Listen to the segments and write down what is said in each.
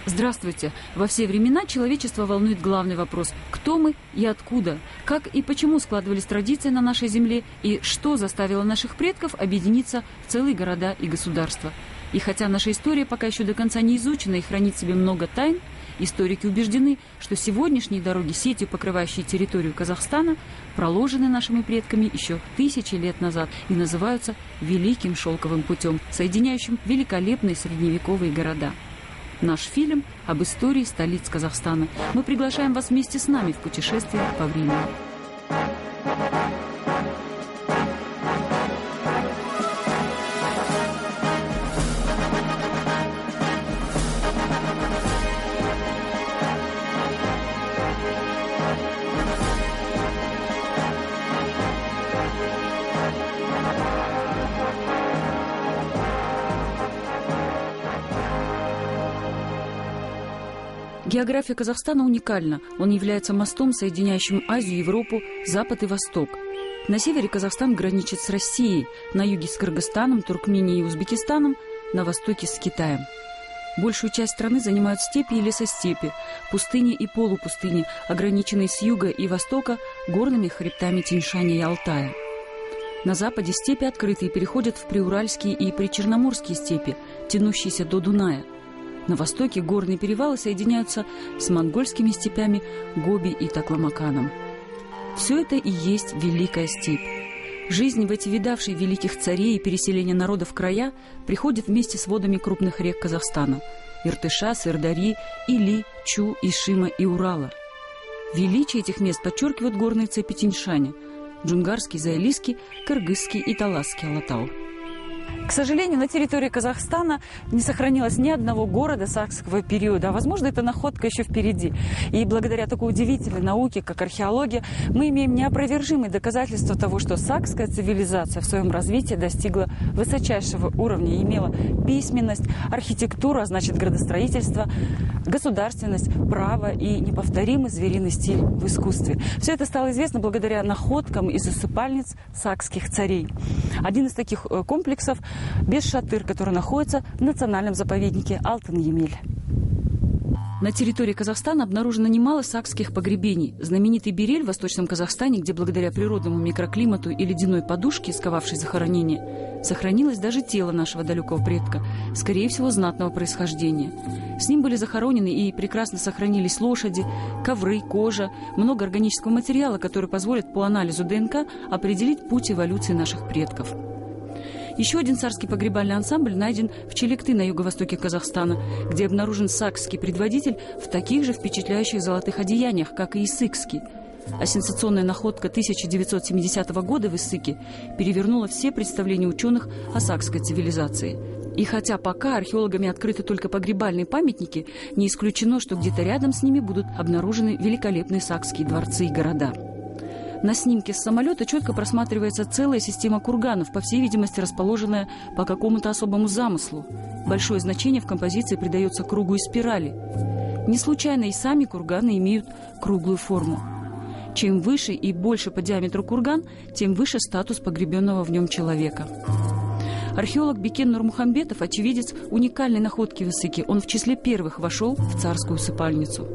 Здравствуйте! Во все времена человечество волнует главный вопрос – кто мы и откуда? Как и почему складывались традиции на нашей земле? И что заставило наших предков объединиться в целые города и государства? И хотя наша история пока еще до конца не изучена и хранит в себе много тайн, историки убеждены, что сегодняшние дороги, сетью покрывающие территорию Казахстана, проложены нашими предками еще тысячи лет назад и называются Великим шелковым путем, соединяющим великолепные средневековые города. Наш фильм об истории столиц Казахстана. Мы приглашаем вас вместе с нами в путешествие по времени. География Казахстана уникальна. Он является мостом, соединяющим Азию, Европу, Запад и Восток. На севере Казахстан граничит с Россией, на юге с Кыргызстаном, Туркменией и Узбекистаном, на востоке с Китаем. Большую часть страны занимают степи и лесостепи, пустыни и полупустыни, ограниченные с юга и востока горными хребтами Тянь-Шаня и Алтая. На западе степи открыты и переходят в приуральские и причерноморские степи, тянущиеся до Дуная. На востоке горные перевалы соединяются с монгольскими степями Гоби и Такламаканом. Все это и есть Великая степь. Жизнь в эти видавшие великих царей и переселение народов края приходит вместе с водами крупных рек Казахстана – Иртыша, Сырдари, Или, Чу, Ишима и Урала. Величие этих мест подчеркивают горные цепи Тянь-Шаня – Джунгарский, Заилийский, Кыргызский и Таласский Алатау. К сожалению, на территории Казахстана не сохранилось ни одного города сакского периода, а, возможно, эта находка еще впереди. И благодаря такой удивительной науке, как археология, мы имеем неопровержимые доказательства того, что сакская цивилизация в своем развитии достигла высочайшего уровня и имела письменность, архитектуру, а значит градостроительство, государственность, право и неповторимый звериный стиль в искусстве. Все это стало известно благодаря находкам из усыпальниц сакских царей. Один из таких комплексов – Бес-Шатыр, который находится в национальном заповеднике Алтын-Емель. На территории Казахстана обнаружено немало сакских погребений. Знаменитый Берель в Восточном Казахстане, где благодаря природному микроклимату и ледяной подушке, сковавшей захоронение, сохранилось даже тело нашего далекого предка, скорее всего, знатного происхождения. С ним были захоронены и прекрасно сохранились лошади, ковры, кожа, много органического материала, который позволит по анализу ДНК определить путь эволюции наших предков. Еще один царский погребальный ансамбль найден в Челекты на юго-востоке Казахстана, где обнаружен сакский предводитель в таких же впечатляющих золотых одеяниях, как и иссыкский. А сенсационная находка 1970 года в Иссыке перевернула все представления ученых о сакской цивилизации. И хотя пока археологами открыты только погребальные памятники, не исключено, что где-то рядом с ними будут обнаружены великолепные сакские дворцы и города. На снимке с самолета четко просматривается целая система курганов, по всей видимости, расположенная по какому-то особому замыслу. Большое значение в композиции придается кругу и спирали. Не случайно и сами курганы имеют круглую форму. Чем выше и больше по диаметру курган, тем выше статус погребенного в нем человека. Археолог Бекен Нурмухамбетов, очевидец уникальной находки в Иссыке, он в числе первых вошел в царскую усыпальницу.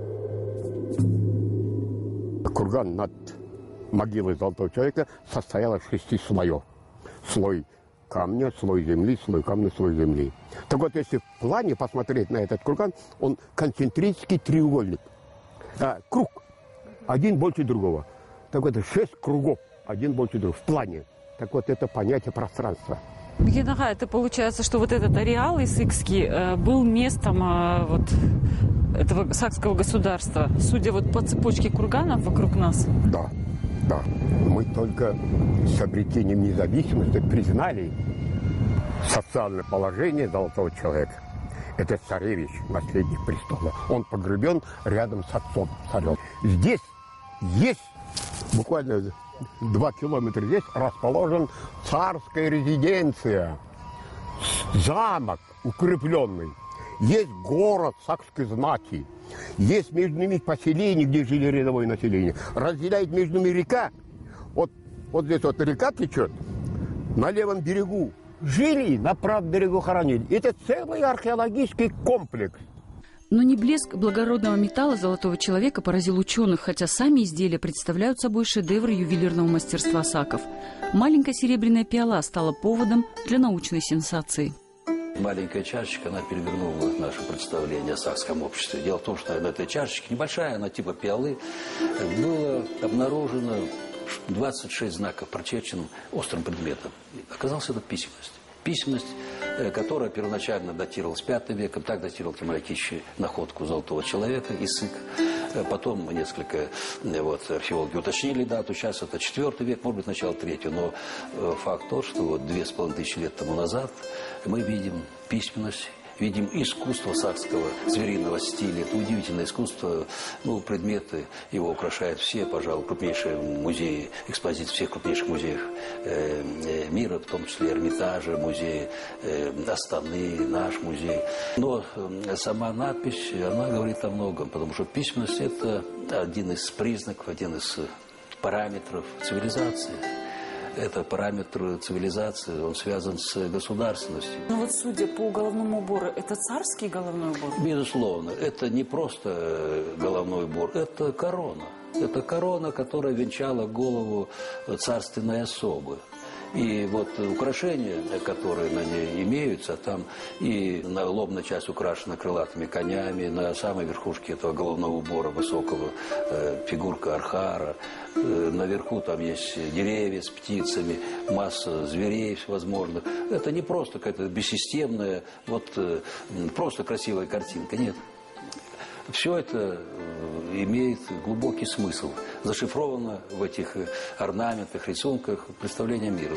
Курган над могилой золотого человека состояла из 6 слоев. Слой камня, слой земли, слой камня, слой земли. Так вот, если в плане посмотреть на этот курган, он концентрический треугольник. Круг. Один больше другого. Так вот, 6 кругов. Один больше другого. В плане. Так вот, это понятие пространства. Бекен-ага, это получается, что вот этот ареал иссыкский был местом этого сакского государства, судя вот по цепочке курганов вокруг нас. Да. Да, мы только с обретением независимости признали социальное положение золотого человека. Это царевич, наследник престола. Он погребен рядом с отцом царем. Здесь есть, буквально 2 километра здесь, расположен царская резиденция, замок укрепленный. Есть город сакской знати. Есть между ними поселения, где жили рядовое население. Разделяет между ними река. Вот здесь вот река течет. На левом берегу жили, на правом берегу хоронили. Это целый археологический комплекс. Но не блеск благородного металла золотого человека поразил ученых, хотя сами изделия представляют собой шедевры ювелирного мастерства саков. Маленькая серебряная пиала стала поводом для научной сенсации. Маленькая чашечка, она перевернула наше представление о сакском обществе. Дело в том, что на этой чашечке, небольшая, она типа пиалы, было обнаружено 26 знаков, прочерченным острым предметом. Оказалось, это письменность. Письменность, которая первоначально датировалась V веком, так датировал Тимофей находку золотого человека, Исык. Потом несколько археологи уточнили дату, сейчас это IV век, может быть, начало III. Но факт тот, что вот 2500 лет тому назад мы видим письменность, видим искусство сакского звериного стиля. Это удивительное искусство. Предметы его украшают все, пожалуй, крупнейшие музеи, экспозиции всех крупнейших музеев мира, в том числе Эрмитажа, музей Астаны, наш музей. Но сама надпись, она говорит о многом, потому что письменность – это один из признаков, один из параметров цивилизации. Это параметр цивилизации, он связан с государственностью. Но вот судя по головному убору, это царский головной убор? Безусловно, это не просто головной убор, это корона. Это корона, которая венчала голову царственной особы. И вот украшения, которые на ней имеются, там и лобная часть украшена крылатыми конями, на самой верхушке этого головного убора высокого фигурка архара, наверху там есть деревья с птицами, масса зверей всевозможных. Это не просто какая-то бессистемная, просто красивая картинка, нет. Все это имеет глубокий смысл, зашифровано в этих орнаментах, рисунках представления мира.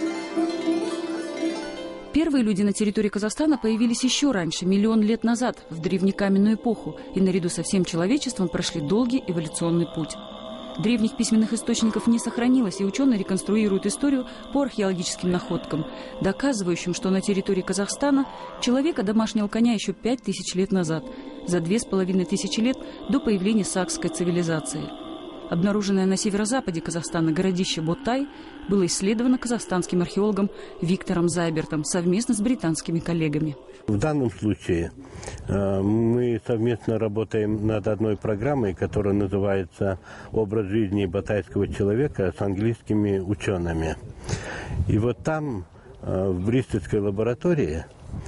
Первые люди на территории Казахстана появились еще раньше, миллион лет назад, в древнекаменную эпоху, и наряду со всем человечеством прошли долгий эволюционный путь. Древних письменных источников не сохранилось, и ученые реконструируют историю по археологическим находкам, доказывающим, что на территории Казахстана человек одомашнил коня еще 5000 лет назад, за 2500 лет до появления сакской цивилизации. Обнаруженное на северо-западе Казахстана городище Ботай было исследовано казахстанским археологом Виктором Зайбертом совместно с британскими коллегами. В данном случае мы совместно работаем над одной программой, которая называется «Образ жизни батайского человека» с английскими учеными. И вот там, в Бристольской лаборатории,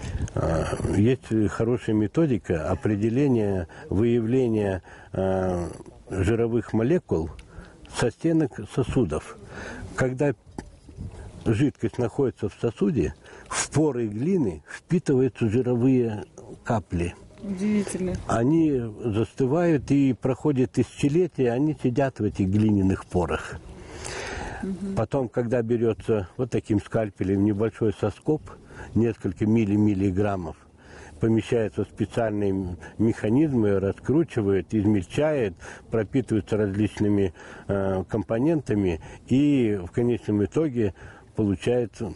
есть хорошая методика определения, выявления жировых молекул со стенок сосудов. Когда жидкость находится в сосуде, в поры глины впитываются жировые капли. Удивительно. Они застывают и проходят тысячелетия, они сидят в этих глиняных порах. Потом, когда берется вот таким скальпелем небольшой соскоб, несколько миллиграммов, помещается в специальные механизмы, раскручивает, измельчает, пропитывается различными компонентами, и в конечном итоге получается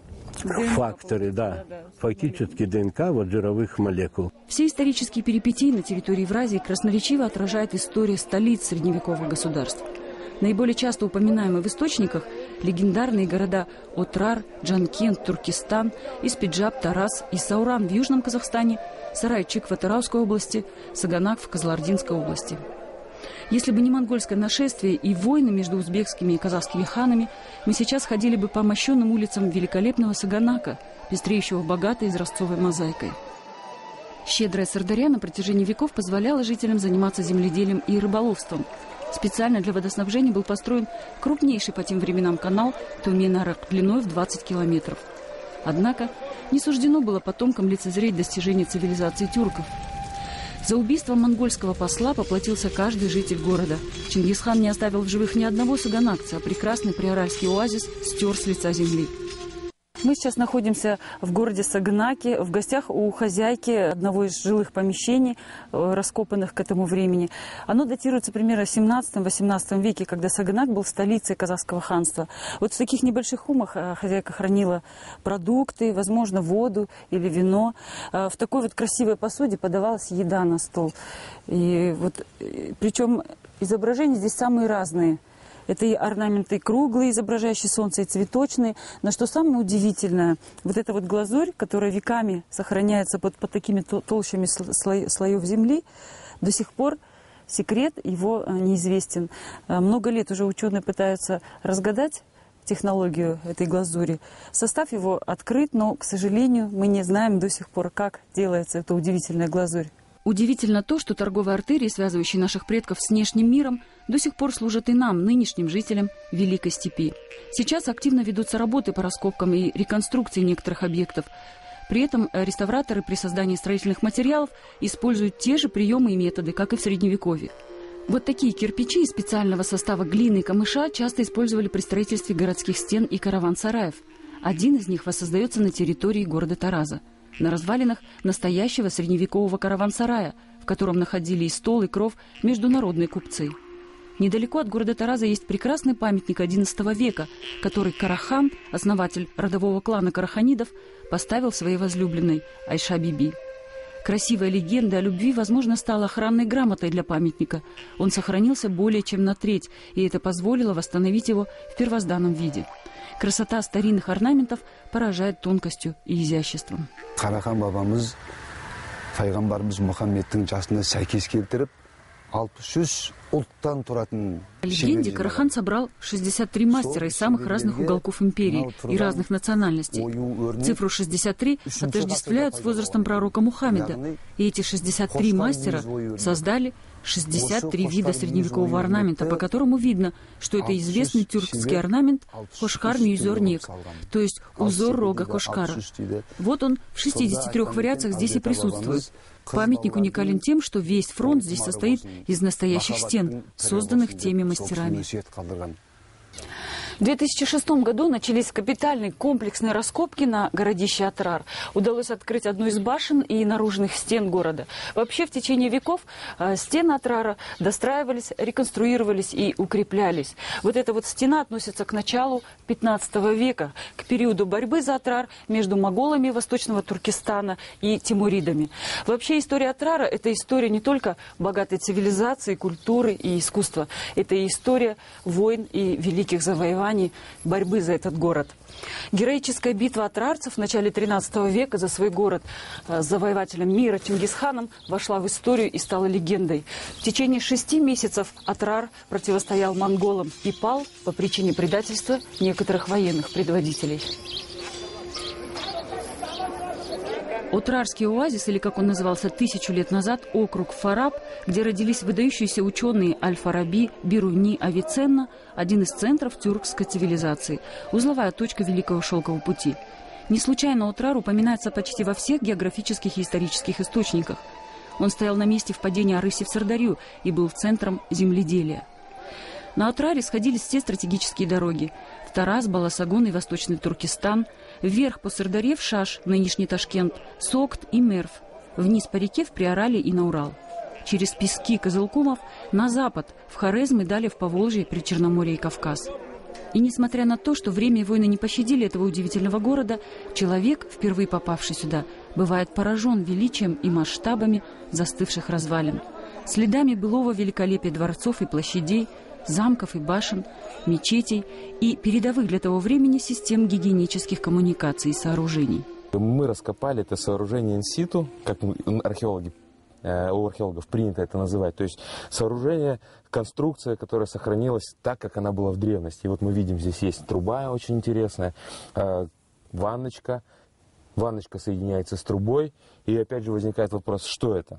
факторы, фактически ДНК жировых молекул. Все исторические перипетии на территории Евразии красноречиво отражает история столиц средневековых государств. Наиболее часто упоминаемые в источниках легендарные города Отрар, Джанкент, Туркестан, Испиджаб, Тарас и Сауран в Южном Казахстане, Сарайчик в Атырауской области, Саганак в Кызылординской области. Если бы не монгольское нашествие и войны между узбекскими и казахскими ханами, мы сейчас ходили бы по мощенным улицам великолепного Саганака, пестреющего богатой изразцовой мозаикой. Щедрая Сырдарья на протяжении веков позволяла жителям заниматься земледелием и рыболовством. Специально для водоснабжения был построен крупнейший по тем временам канал Тумен-Арак длиной в 20 километров. Однако не суждено было потомкам лицезреть достижения цивилизации тюрков. За убийством монгольского посла поплатился каждый житель города. Чингисхан не оставил в живых ни одного саганакца, а прекрасный приоральский оазис стер с лица земли. Мы сейчас находимся в городе Саганаке, в гостях у хозяйки одного из жилых помещений, раскопанных к этому времени. Оно датируется примерно в 17-18 веке, когда Саганак был столицей казахского ханства. Вот в таких небольших хумах хозяйка хранила продукты, возможно, воду или вино. В такой вот красивой посуде подавалась еда на стол. И вот, причем изображения здесь самые разные. Это и орнаменты круглые, изображающие солнце, и цветочные. Но что самое удивительное, вот эта вот глазурь, которая веками сохраняется под такими толщами слоев земли, до сих пор секрет его неизвестен. Много лет уже ученые пытаются разгадать технологию этой глазури. Состав его открыт, но, к сожалению, мы не знаем до сих пор, как делается эта удивительная глазурь. Удивительно то, что торговые артерии, связывающие наших предков с внешним миром, до сих пор служат и нам, нынешним жителям Великой Степи. Сейчас активно ведутся работы по раскопкам и реконструкции некоторых объектов. При этом реставраторы при создании строительных материалов используют те же приемы и методы, как и в Средневековье. Вот такие кирпичи из специального состава глины и камыша часто использовали при строительстве городских стен и караван-сараев. Один из них воссоздается на территории города Тараза, на развалинах настоящего средневекового караван-сарая, в котором находили и стол, и кров международные купцы. Недалеко от города Тараза есть прекрасный памятник XI века, который Карахан, основатель родового клана караханидов, поставил своей возлюбленной Айша-биби. Красивая легенда о любви, возможно, стала охранной грамотой для памятника. Он сохранился более чем на треть, и это позволило восстановить его в первозданном виде. Красота старинных орнаментов поражает тонкостью и изяществом. Карахан бабамыз пайгамбарыбыз Мухаммедтің жасына сәйкес келтіріп 63 ұлттан тұратын. По легенде, Карахан собрал 63 мастера из самых разных уголков империи и разных национальностей. Цифру 63 отождествляют с возрастом пророка Мухаммеда. И эти 63 мастера создали 63 вида средневекового орнамента, по которому видно, что это известный тюркский орнамент Хошкар-Мюзер-Нек, то есть узор рога Хошкара. Вот он в 63 вариациях здесь и присутствует. Памятник уникален тем, что весь фронт здесь состоит из настоящих стен, созданных теми мастерами. В 2006 году начались капитальные комплексные раскопки на городище Атрар. Удалось открыть одну из башен и наружных стен города. Вообще в течение веков стены Атрара достраивались, реконструировались и укреплялись. Вот эта вот стена относится к началу 15 века, к периоду борьбы за Атрар между моголами Восточного Туркестана и тимуридами. Вообще история Атрара – это история не только богатой цивилизации, культуры и искусства. Это и история войн и великих завоеваний, борьбы за этот город. Героическая битва атрарцев в начале 13 века за свой город с завоевателем мира Чингисханом вошла в историю и стала легендой. В течение 6 месяцев Атрар противостоял монголам и пал по причине предательства некоторых военных предводителей. Отрарский оазис, или как он назывался 1000 лет назад, округ Фараб, где родились выдающиеся ученые Аль-Фараби, Бируни, Авиценна, один из центров тюркской цивилизации, узловая точка Великого Шелкового пути. Не случайно Отрар упоминается почти во всех географических и исторических источниках. Он стоял на месте впадения Арыси в Сырдарью и был центром земледелия. На Отраре сходились все стратегические дороги – в Тараз, Баласагон и Восточный Туркестан, вверх по Сырдарье в Шаш, нынешний Ташкент, Сокт и Мерв, вниз по реке в Приорале и на Урал. Через пески Кызылкумов на запад, в Хорезм и далее в Поволжье, Причерноморье и Кавказ. И несмотря на то, что время и войны не пощадили этого удивительного города, человек, впервые попавший сюда, бывает поражен величием и масштабами застывших развалин, следами былого великолепия дворцов и площадей, замков и башен, мечетей и передовых для того времени систем гигиенических коммуникаций и сооружений. Мы раскопали это сооружение инситу, как археологи, у археологов принято это называть. То есть сооружение, конструкция, которая сохранилась так, как она была в древности. И вот мы видим, здесь есть труба очень интересная, ванночка. Ванночка соединяется с трубой. И опять же возникает вопрос, что это?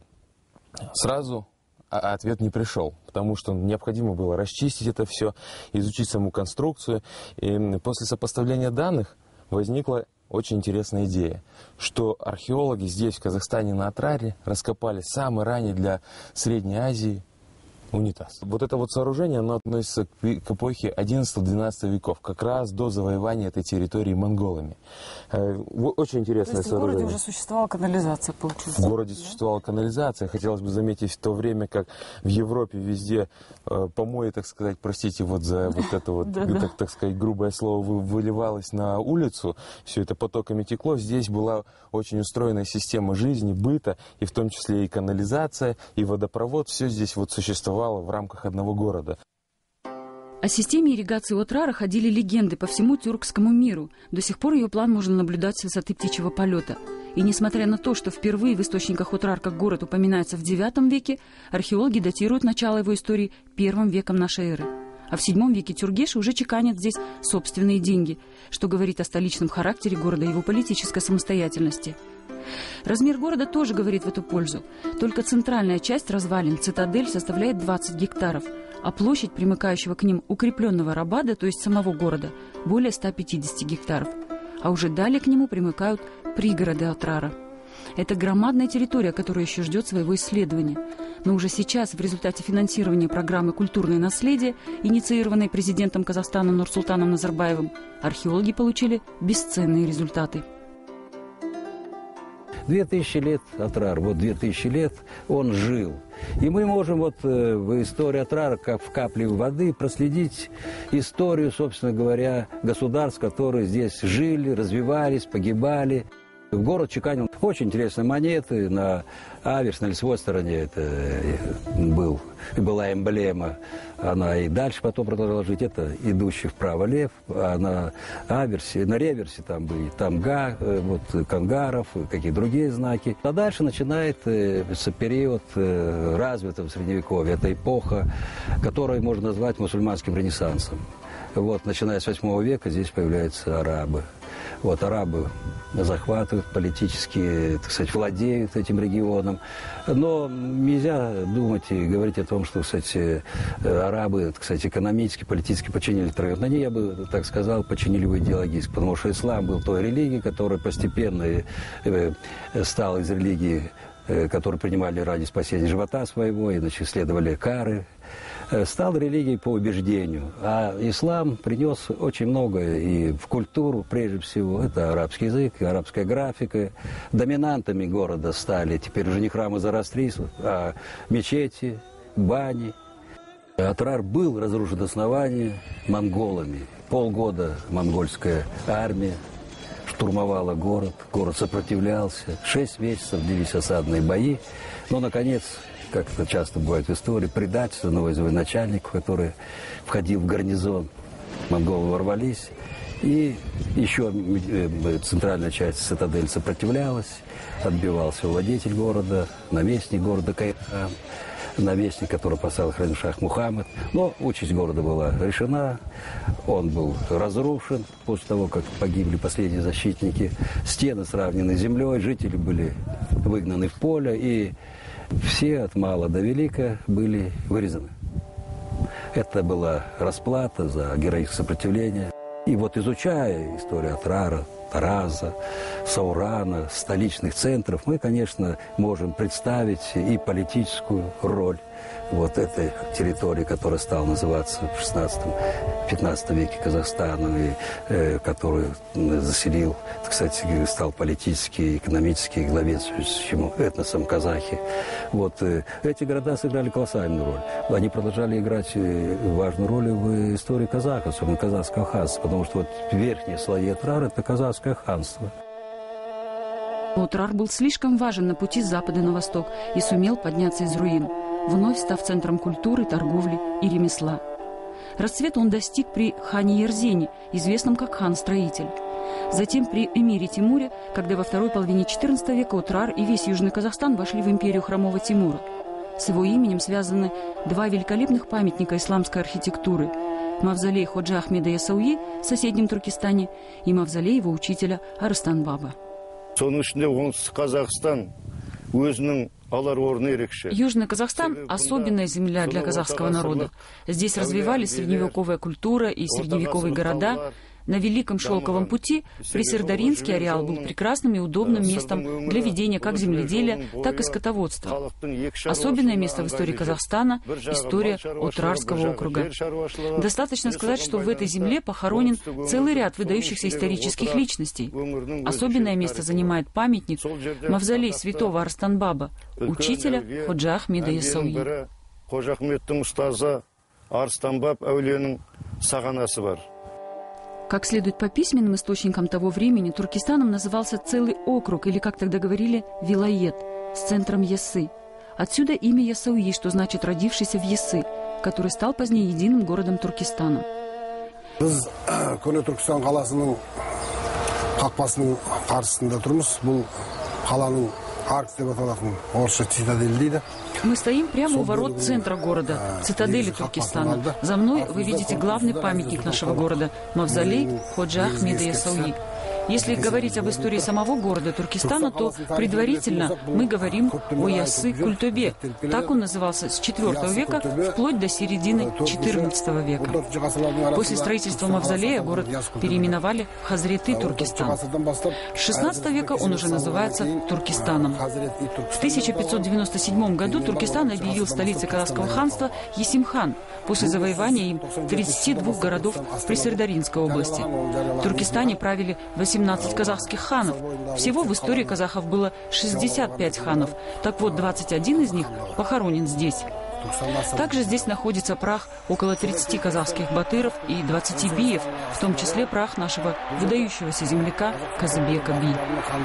Сразу ответ не пришел, потому что необходимо было расчистить это все, изучить саму конструкцию. И после сопоставления данных возникла очень интересная идея, что археологи здесь, в Казахстане, на Атраре, раскопали самый ранний для Средней Азии унитаз. Вот это вот сооружение, оно относится к эпохе 11-12 веков, как раз до завоевания этой территории монголами. Очень интересное сооружение. В городе уже существовала канализация, получается. В городе существовала канализация. Хотелось бы заметить, в то время как в Европе везде помои, так сказать, простите вот за вот это вот, так сказать, грубое слово, выливалось на улицу, все это потоками текло. Здесь была очень устроенная система жизни, быта, и в том числе и канализация, и водопровод. Все здесь вот существовало в рамках одного города. О системе ирригации Отрара ходили легенды по всему тюркскому миру. До сих пор ее план можно наблюдать с высоты птичьего полета. И несмотря на то, что впервые в источниках Отрар как город упоминается в IX веке, археологи датируют начало его истории I веком нашей эры. А в VII веке тюргеши уже чеканят здесь собственные деньги, что говорит о столичном характере города и его политической самостоятельности. Размер города тоже говорит в эту пользу. Только центральная часть развалин, цитадель, составляет 20 гектаров, а площадь примыкающего к ним укрепленного Рабада, то есть самого города, более 150 гектаров. А уже далее к нему примыкают пригороды Отрара. Это громадная территория, которая еще ждет своего исследования. Но уже сейчас, в результате финансирования программы «Культурное наследие», инициированной президентом Казахстана Нурсултаном Назарбаевым, археологи получили бесценные результаты. 2000 лет Отрар, вот 2000 лет он жил. И мы можем вот в истории Отрара, как в капле воды, проследить историю, собственно говоря, государств, которые здесь жили, развивались, погибали. В город чеканил очень интересные монеты. На аверс, на лицевой стороне это была эмблема. Она и дальше потом продолжала жить. Это идущий вправо лев. А на аверсе, на реверсе там были тамга, вот, кангаров, какие-то другие знаки. А дальше начинается период развитого Средневековья. Это эпоха, которую можно назвать мусульманским ренессансом. Вот, начиная с 8 века здесь появляются арабы. Вот, арабы захватывают политически, так сказать, владеют этим регионом. Но нельзя думать и говорить о том, что, кстати, арабы, так сказать, экономически, политически подчинили троем. Они, я бы так сказал, подчинили его идеологически, потому что ислам был той религией, которая постепенно стала из религии, которые принимали ради спасения живота своего, иначе следовали кары, стал религией по убеждению. А ислам принес очень многое и в культуру, прежде всего. Это арабский язык, арабская графика. Доминантами города стали теперь уже не храмы Зороастрийства, а мечети, бани. Отрар был разрушен до основания монголами. Полгода монгольская армия штурмовала город, город сопротивлялся. 6 месяцев длились осадные бои. Но, наконец, как это часто бывает в истории, предательство одного из военачальников, который входил в гарнизон. Монголы ворвались, и еще центральная часть цитадель сопротивлялась, отбивался владетель города, наместник города Кайхан, наместник, который поставил хранить шах Мухаммед. Но участь города была решена, он был разрушен после того, как погибли последние защитники. Стены сравнены с землей, жители были выгнаны в поле, и все от мала до велика были вырезаны. Это была расплата за героическое сопротивление. И вот изучая историю Отрара, Тараза, Саурана, столичных центров, мы, конечно, можем представить и политическую роль вот этой территории, которая стала называться в 16-15 веке Казахстаном, и которую заселил, кстати, стал политически, экономически главенствующим этносом казахи. Вот эти города сыграли колоссальную роль. Они продолжали играть важную роль в истории казахов, особенно казахского ханства, потому что вот верхние слои Отрара – это казахское ханство. Отрар был слишком важен на пути с запада на восток и сумел подняться из руин, вновь став центром культуры, торговли и ремесла. Расцвета он достиг при хане Ерзене, известном как хан-строитель. Затем при эмире Тимуре, когда во второй половине XIV века Отрар и весь Южный Казахстан вошли в империю хромого Тимура. С его именем связаны 2 великолепных памятника исламской архитектуры – мавзолей Ходжа Ахмеда Ясауи в соседнем Туркестане и мавзолей его учителя Арыстан-баба. Южный Казахстан – особенная земля для казахского народа. Здесь развивались средневековая культура и средневековые города. На Великом Шелковом пути Присырдаринский ареал был прекрасным и удобным местом для ведения как земледелия, так и скотоводства. Особенное место в истории Казахстана – история Отрарского округа. Достаточно сказать, что в этой земле похоронен целый ряд выдающихся исторических личностей. Особенное место занимает памятник мавзолей святого Арыстан-баба, учителя Ходжа Ахмеда Ясауи. Как следует по письменным источникам того времени, Туркестаном назывался целый округ, или, как тогда говорили, вилает, с центром Ясы. Отсюда имя Ясауи, что значит «родившийся в Ясы». который стал позднее единым городом Туркестана. Biz Көне Түркістан қаласының қақпасының қарсысында тұрмыз. Бұл қаланың арк деп аталатын орысша цитадель дейді. Мы стоим прямо у ворот центра города, цитадели Туркестана. За мной вы видите главный памятник нашего города – мавзолей Ходжа Ахмеда Ясауи. Если говорить об истории самого города Туркестана, то предварительно мы говорим о Ясы Культубе. Так он назывался с IV века вплоть до середины XIV века. После строительства мавзолея город переименовали в Хазреты Туркестан. С XVI века он уже называется Туркестаном. В 1597 году Туркестан объявил столицей казахского ханства Есимхан после завоевания им 32 городов в Пресардаринской области. В Туркестане правили 18 казахских ханов. Всего в истории казахов было 65 ханов. Так вот, 21 из них похоронен здесь. Также здесь находится прах около 30 казахских батыров и 20 биев, в том числе прах нашего выдающегося земляка Казыбека Би.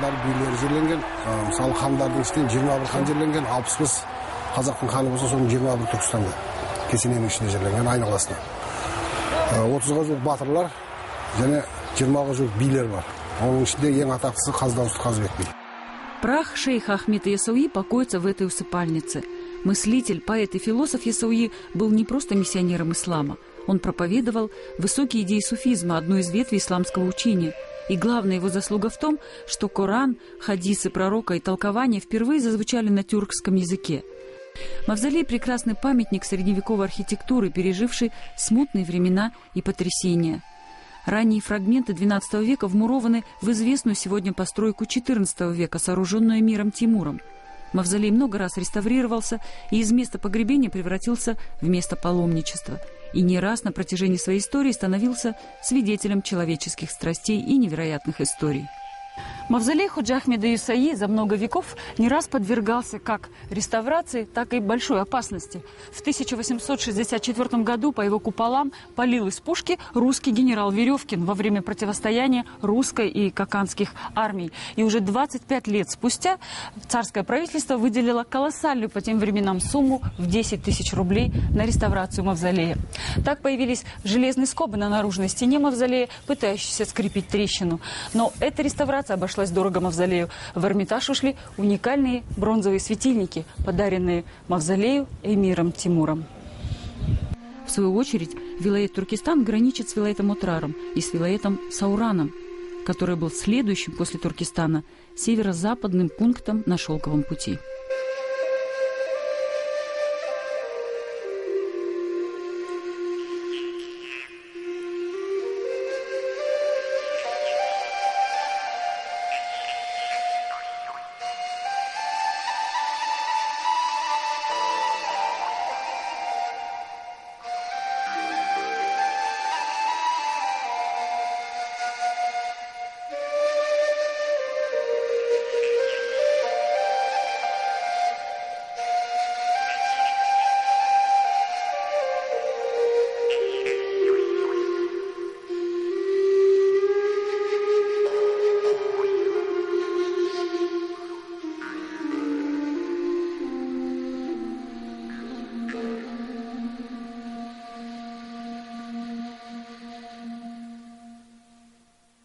Қазақтың ханы болса, соның 21 Түркістанда. Кесененің ішінде жерленген айналасына. 30-ға жуық батырлар және 20-ға жуық билер бар. Оның ішінде ең атақтысы Қаздауысты Қазыбек би. Прах шейха Ахмеда Ясауи покоится в этой усыпальнице. Мыслитель, поэт и философ Ясауи был не просто миссионером ислама. Он проповедовал высокие идеи суфизма, одну из ветвей исламского учения. И главная его заслуга в том, что Коран, хадисы пророка и толкования впервые зазвучали на тюркском языке. Мавзолей – прекрасный памятник средневековой архитектуры, переживший смутные времена и потрясения. Ранние фрагменты XII века вмурованы в известную сегодня постройку XIV века, сооруженную эмиром Тимуром. Мавзолей много раз реставрировался и из места погребения превратился в место паломничества. И не раз на протяжении своей истории становился свидетелем человеческих страстей и невероятных историй. Мавзолей Ходжа Ахмеда Ясауи за много веков не раз подвергался как реставрации, так и большой опасности. В 1864 году по его куполам палил из пушки русский генерал Веревкин во время противостояния русской и каканских армий. И уже 25 лет спустя царское правительство выделило колоссальную по тем временам сумму в 10 тысяч рублей на реставрацию мавзолея. Так появились железные скобы на наружной стене мавзолея, пытающиеся скрепить трещину. Но эта реставрация обошлась дорого мавзолею. В Эрмитаж ушли уникальные бронзовые светильники, подаренные мавзолею эмиром Тимуром. В свою очередь, вилайет Туркестан граничит с вилаетом Отраром и с вилаетом Саураном, который был следующим после Туркестана северо-западным пунктом на Шелковом пути.